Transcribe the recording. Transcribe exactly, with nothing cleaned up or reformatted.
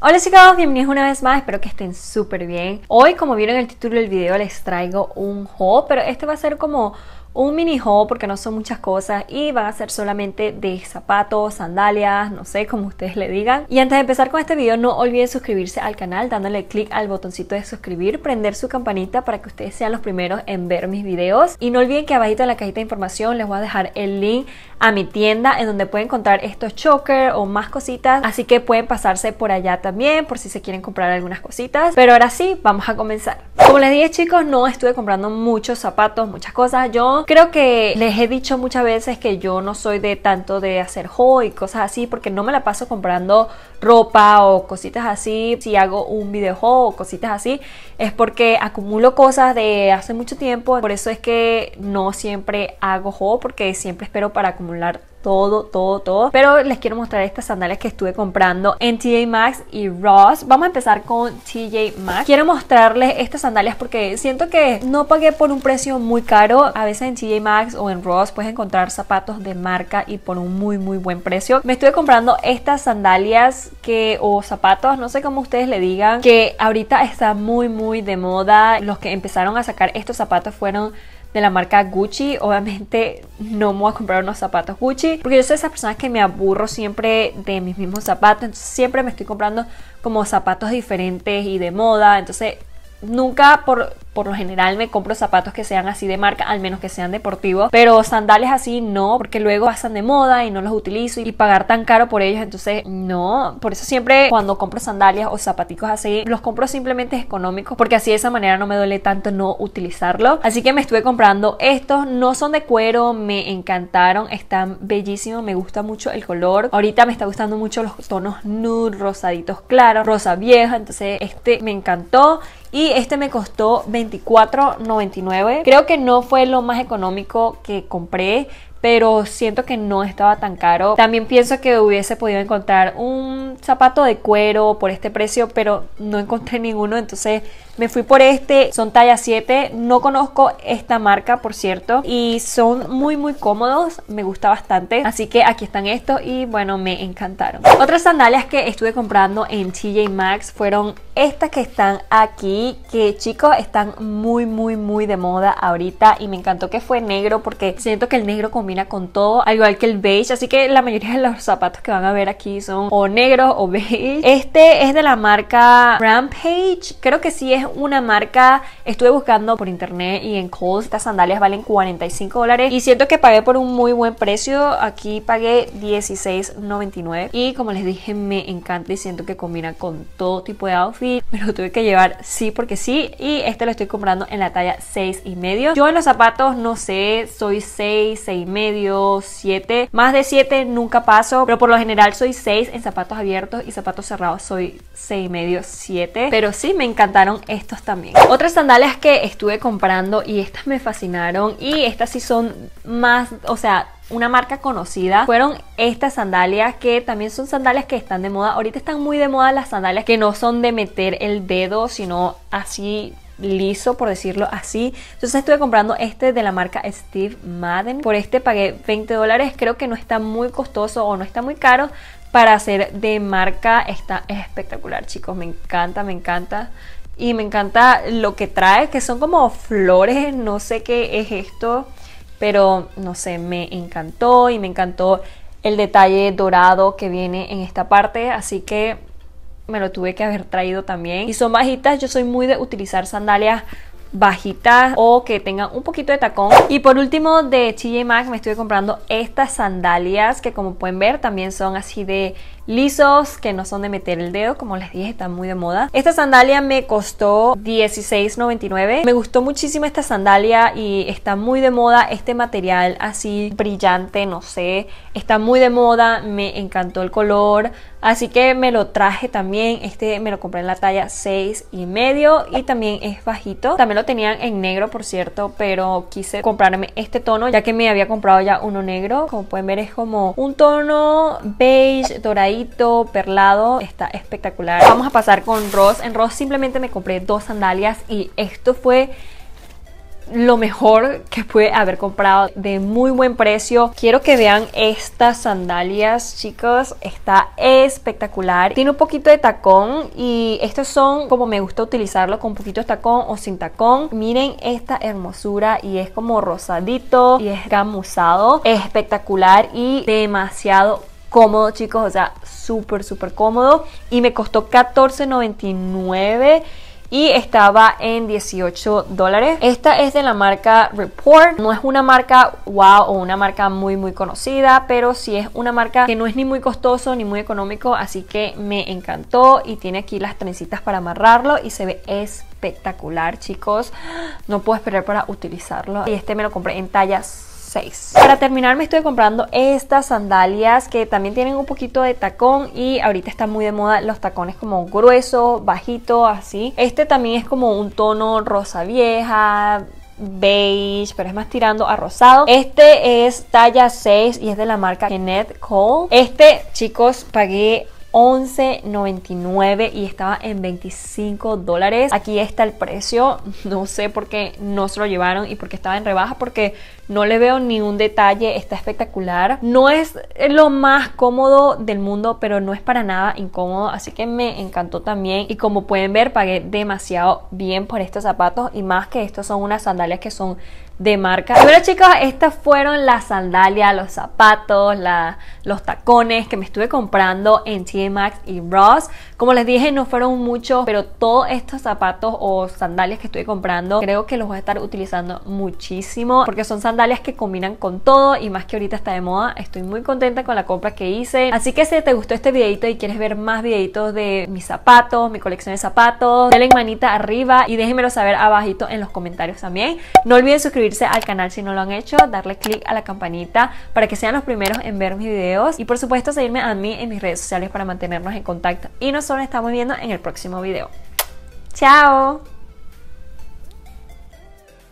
Hola chicos, bienvenidos una vez más, espero que estén súper bien. Hoy, como vieron en el título del video, les traigo un haul, pero este va a ser como un mini haul porque no son muchas cosas y van a ser solamente de zapatos, sandalias, no sé, como ustedes le digan. Y antes de empezar con este video, no olviden suscribirse al canal dándole click al botoncito de suscribir, prender su campanita para que ustedes sean los primeros en ver mis videos. Y no olviden que abajito en la cajita de información les voy a dejar el link a mi tienda en donde pueden encontrar estos chokers o más cositas, así que pueden pasarse por allá también por si se quieren comprar algunas cositas. Pero ahora sí, vamos a comenzar. Como les dije chicos, no estuve comprando muchos zapatos, muchas cosas. Yo creo que les he dicho muchas veces que yo no soy de tanto de hacer haul y cosas así porque no me la paso comprando ropa o cositas así. Si hago un video haul o cositas así es porque acumulo cosas de hace mucho tiempo, por eso es que no siempre hago haul porque siempre espero para acumular todo, todo, todo. Pero les quiero mostrar estas sandalias que estuve comprando en T J Maxx y Ross. Vamos a empezar con T J Maxx. Quiero mostrarles estas sandalias porque siento que no pagué por un precio muy caro. A veces en T J Maxx o en Ross puedes encontrar zapatos de marca y por un muy muy buen precio. Me estuve comprando estas sandalias que o zapatos, no sé cómo ustedes le digan, que ahorita está muy muy de moda. Los que empezaron a sacar estos zapatos fueron de la marca Gucci. Obviamente no me voy a comprar unos zapatos Gucci porque yo soy de esas personas que me aburro siempre de mis mismos zapatos, entonces siempre me estoy comprando como zapatos diferentes y de moda, entonces nunca por, por lo general me compro zapatos que sean así de marca, al menos que sean deportivos, pero sandalias así no, porque luego pasan de moda y no los utilizo y pagar tan caro por ellos, entonces no. Por eso siempre cuando compro sandalias o zapaticos así, los compro simplemente económicos porque así de esa manera no me duele tanto no utilizarlo. Así que me estuve comprando estos, no son de cuero, me encantaron, están bellísimos, me gusta mucho el color. Ahorita me está gustando mucho los tonos nude, rosaditos claros, rosa vieja, entonces este me encantó. Y este me costó veinticuatro noventa y nueve. Creo que no fue lo más económico que compré, pero siento que no estaba tan caro. También pienso que hubiese podido encontrar un zapato de cuero por este precio, pero no encontré ninguno, entonces me fui por este. Son talla siete, no conozco esta marca por cierto, y son muy muy cómodos, me gusta bastante, así que aquí están estos y bueno, me encantaron. Otras sandalias que estuve comprando en T J Maxx fueron estas que están aquí, que chicos están muy muy muy de moda ahorita y me encantó que fue negro porque siento que el negro combina con todo, al igual que el beige, así que la mayoría de los zapatos que van a ver aquí son o negros o beige. Este es de la marca Rampage, creo que sí es una marca, estuve buscando por internet y en Kohl's, estas sandalias valen cuarenta y cinco dólares y siento que pagué por un muy buen precio. Aquí pagué dieciséis noventa y nueve y como les dije me encanta y siento que combina con todo tipo de outfit, me lo tuve que llevar sí porque sí y este lo estoy comprando en la talla seis y medio. Yo en los zapatos no sé, soy seis, seis y medio, siete, más de siete nunca paso, pero por lo general soy seis en zapatos abiertos y zapatos cerrados soy seis y medio, siete, pero sí me encantaron estos también. Otras sandalias que estuve comprando y estas me fascinaron y estas sí son más, o sea, una marca conocida, fueron estas sandalias que también son sandalias que están de moda. Ahorita están muy de moda las sandalias que no son de meter el dedo, sino así liso, por decirlo así. Entonces estuve comprando este de la marca Steve Madden. Por este pagué veinte dólares. Creo que no está muy costoso o no está muy caro para ser de marca. Está espectacular chicos, me encanta, me encanta. Y me encanta lo que trae, que son como flores, no sé qué es esto, pero no sé, me encantó y me encantó el detalle dorado que viene en esta parte, así que me lo tuve que haber traído también. Y son bajitas, yo soy muy de utilizar sandalias bajitas o que tengan un poquito de tacón. Y por último de T J Maxx me estuve comprando estas sandalias que como pueden ver también son así de lisos, que no son de meter el dedo, como les dije, están muy de moda. Esta sandalia me costó dieciséis noventa y nueve. Me gustó muchísimo esta sandalia y está muy de moda este material así brillante, no sé, está muy de moda, me encantó el color, así que me lo traje también. Este me lo compré en la talla seis y medio y también es bajito. También lo tenían en negro por cierto, pero quise comprarme este tono ya que me había comprado ya uno negro. Como pueden ver es como un tono beige doradito perlado, está espectacular. Vamos a pasar con Ross. En Ross simplemente me compré dos sandalias y esto fue lo mejor que pude haber comprado, de muy buen precio. Quiero que vean estas sandalias, chicos, está espectacular. Tiene un poquito de tacón y estos son como me gusta utilizarlo, con un poquito de tacón o sin tacón. Miren esta hermosura y es como rosadito y es gamuzado, espectacular y demasiado cómodo, chicos, o sea, súper súper cómodo y me costó catorce noventa y nueve y estaba en dieciocho dólares. Esta es de la marca Report. No es una marca wow o una marca muy muy conocida, pero sí es una marca que no es ni muy costoso ni muy económico, así que me encantó y tiene aquí las trencitas para amarrarlo y se ve espectacular, chicos. No puedo esperar para utilizarlo y este me lo compré en tallas seis. Para terminar me estoy comprando estas sandalias que también tienen un poquito de tacón y ahorita está muy de moda los tacones como gruesos, bajitos, así. Este también es como un tono rosa vieja, beige, pero es más tirando a rosado. Este es talla seis y es de la marca Kenneth Cole. Este, chicos, pagué once noventa y nueve y estaba en veinticinco dólares. Aquí está el precio. No sé por qué no se lo llevaron y por qué estaba en rebaja, porque no le veo ni un detalle. Está espectacular. No es lo más cómodo del mundo, pero no es para nada incómodo, así que me encantó también. Y como pueden ver, pagué demasiado bien por estos zapatos, y más que estos son unas sandalias que son de marca. Y bueno, chicos, estas fueron las sandalias, los zapatos, la, los tacones que me estuve comprando en T J Maxx y Ross. Como les dije, no fueron muchos, pero todos estos zapatos o sandalias que estoy comprando creo que los voy a estar utilizando muchísimo, porque son sandalias que combinan con todo, y más que ahorita está de moda. Estoy muy contenta con la compra que hice. Así que si te gustó este videito y quieres ver más videitos de mis zapatos, mi colección de zapatos, denle manita arriba y déjenmelo saber abajito en los comentarios también. No olviden suscribirse al canal si no lo han hecho, darle click a la campanita para que sean los primeros en ver mis videos, y por supuesto seguirme a mí en mis redes sociales para mantenernos en contacto, y nosotros nos estamos viendo en el próximo video. ¡Chao!